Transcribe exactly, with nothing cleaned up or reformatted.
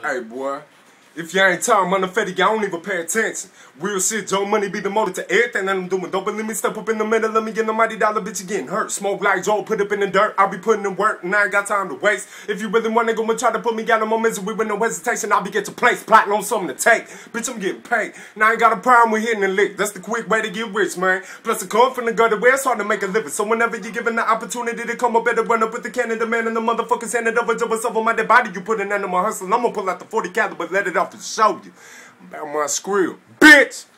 Hey, boy. If you ain't talking money fetty, y'all don't even pay attention. Real shit, Joe Money be the motive to everything that I'm doing. Don't believe me, step up in the middle, let me get the mighty dollar, bitch, you getting hurt. Smoke like Joe, put up in the dirt, I'll be putting in work, and I ain't got time to waste. If you really want to go and try to put me out of my misery with no hesitation, I'll be get to place, plotting on something to take. Bitch, I'm getting paid. Now I ain't got a problem with hitting the lick. That's the quick way to get rich, man. Plus the come from the gutter where it's hard to make a living. So whenever you're given the opportunity to come up, better run up with the Canada man and the motherfuckers hand it over to us over my dead body. You put an animal hustle, I'm gonna pull out the forty caliber, let it off and show you. About my skrill, bitch!